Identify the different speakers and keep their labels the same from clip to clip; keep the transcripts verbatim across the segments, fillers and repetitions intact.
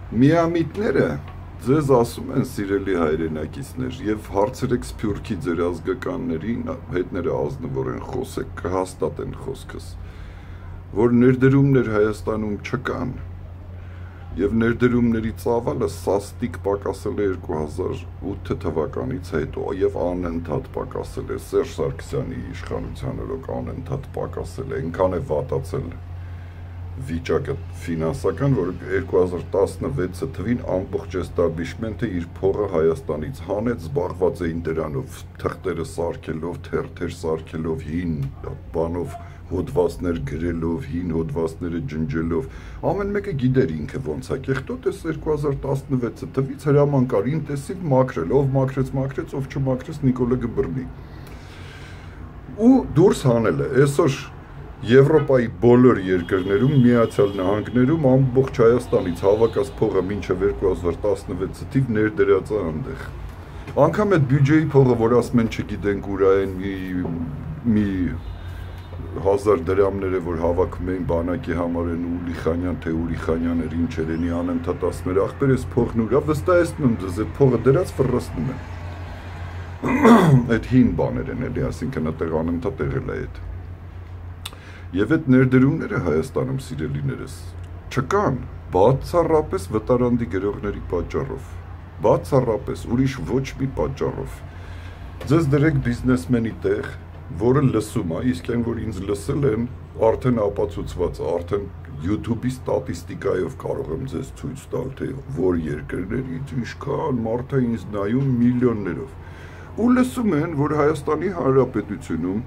Speaker 1: Միամիտները ձեզ ասում են սիրելի հայրենակիցներ եւ հարցրեք Սփյուռքի ձեր ազգականներին, հետները ազնվոր են, խոսեք, կհաստատեն խոսքս, որ ներդրումներ Հայաստանում չկան եւ ներդրումների ծավալը սաստիկ պակասել է երկու հազար ութ թվականից հետո եւ անընդհատ պակասել է Սերժ Սարգսյանի իշխանության օրոք անընդհատ պակասել է, այնքան է վատացել վիճակը ֆինանսական, որ երկու հազար տասնվեցը թվին ամբողջ էստաբլիշմենթը իր փողը Հայաստանից հանեց, զբաղված էին դրանով, թղթերը սարքելով, թերթեր սարքելով, հին բանով հոդվածներ գրելով, հին հոդվածները ջնջելով, ամեն մեկը գիտեր ինքը ոնց է կեղտոտ, էս երկու հազար տասնվեցը թվից հրաման կար ինտենսիվ մաքրել, ով մաքրեց, մաքրեց, ով չմաքրեց, Նիկոլը կբռնի։ Ու դուրս հանել է, այսօր Եվրոպայի բոլոր երկրներում, Միացյալ Նահանգներում ամբողջ Հայաստանից հավաքած փողը մինչև երկու հազար տասնվեցը թիվ ներդրած է այնտեղ։ Անգամ այդ բյուջեի փողը, որ ասում են չգիտենք ուրա են մի մի հազար դրամները, որ հավաքում էին բանակի համար են Ուլիխանյան, թե Ուրիխանյաներ ինչեր են անընդհատ ասում էր, ախպեր էս փողն ուրա, վստահեցնում դες այդ փողը դրած ֆռռացնում են։ Այդ հին բաներ են էլի, ասինքն այդտեղ անընդհատ եղել է այդ։ Եվ այդ ներդրումները Հայաստանում սիրելիներս չկան, բացառապես վտարանդի գրողների պատճառով, բացառապես ուրիշ ոչ մի պատճառով։ Ձեզ դրեք բիզնեսմենի տեղ, որը լսում է, իսկ այն որ ինձ լսել են, արդեն ապացուցված է, արդեն YouTube-ի ստատիստիկայով կարող եմ ձեզ ցույց տալ, թե որ երկրներից ինչքան մարդ է ինձ նայում միլիոններով։ Ու լսում են, որ Հայաստանի Հանրապետությունում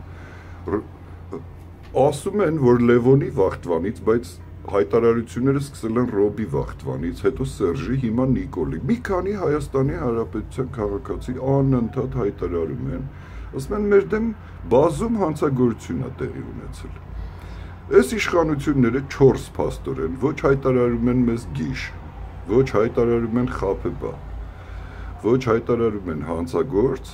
Speaker 1: ասում են, որ Լևոնի վաղտվանից, բայց հայտարարությունները սկսել են Ռոբի վաղտվանից, հետո Սերժի, հիմա Նիկոլի։ Մի քանի Հայաստանի Հանրապետության քաղաքացի անընդհատ հայտարարում են, ասում են մեր դեմ բազում հանցագործություն է տեղի ունեցել։ Այս իշխանությունները չորս փաստորեն, ոչ հայտարարում են մեզ գիշ, ոչ հայտարարում են խաբեբա, ոչ հայտարարում են հանցագործ,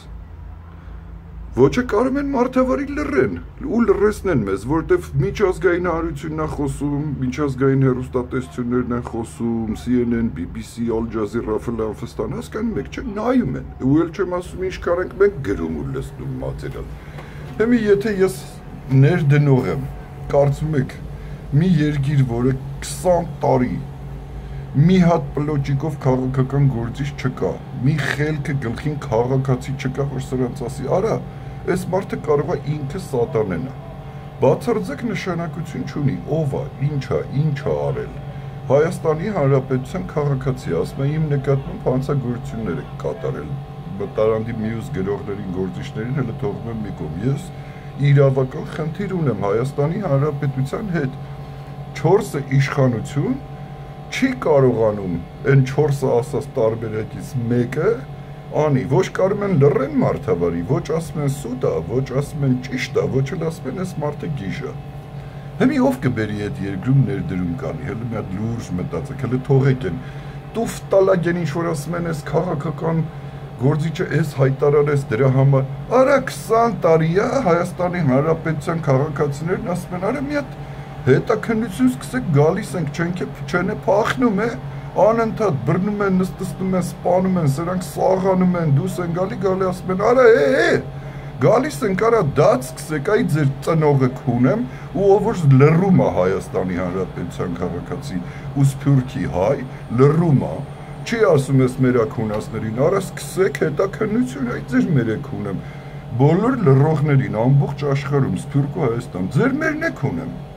Speaker 1: Ոչը կարում են մարդավարի լռեն, ու լռեցնեն մեզ, որտեվ միջազգային հանրությունն է խոսում, միջազգային հեռուստատեսություններն են խոսում, C N N, B B C, Al Jazeera, Ֆլան-Ֆստան, հասկանում եք, չէ, նայում են, ու էլ չեմ ասում ինչ կարենք մենք գրում ու լսնում մատերիալ։ Հիմա եթե ես ներդնող եմ, կարծում եք, մի երկիր, որը քսան տարի մի հատ պլոճիկով քաղաքական գործիչ չկա, մի խելքը գլխին քաղաքացի չկա, որ սրանց ասի, արա, այս մարդը կարող է ինքը սատանեն է, բացարձակ նշանակություն չունի, ով է, ինչ է, ինչ է արել, Հայաստանի Հանրապետության քաղաքացի, ասում է իմ նկատմամբ հանցագործություններ եք կատարել, վտարանդի մյուս գրողներին, գործիչներին հələ թողում եմ մի կողմ, ես իրավական խնդիր ունեմ Հայաստանի Հանրապետության հետ, չորսը իշխանություն չի կարողանում այն չորսը ասած տարբերակից մեկը անի, ոչ կարում են լռեն մարդավարի, ոչ ասում են սուտ է, ոչ ասում են ճիշտ է, ոչ էլ ասում են այս մարդը գիժ է։ Հիմա ով կբերի այդ երկրում ներդրում կանի, հələ մի հատ լուրջ մտածեք, հələ թողեք են, տուֆ տալագեն ինչ որ ասում են այս քաղաքական գործիչը այս հայտարարեց դրա համար, արա քսան տարի է Հայաստանի Հանրապետության քաղաքացիներն ասում են, արա մի հատ հետաքննություն սկսեք գալիս ենք, չեն է փախնում է, անընդհատ բռնում են, նստստում են, սպանում են, սրանք սաղանում են, դուս են գալի, գալի ասում են, արա է, է, գալիս ենք, արա դաց սկսեք, այ ձեր ծնողը քունեմ, ու ով որ լռում է Հայաստանի Հանրապետության քաղաքացի ու Սփյուռքի հայ, լռում է, չի ասում ես մերաքունասներին, արա սկսեք հետաքննություն, այ ձեր մերաքունեմ, բոլոր լռողներին ամբողջ աշխարհում Սփյուռք ու Հայաստան, ձեր մերն եք ունեմ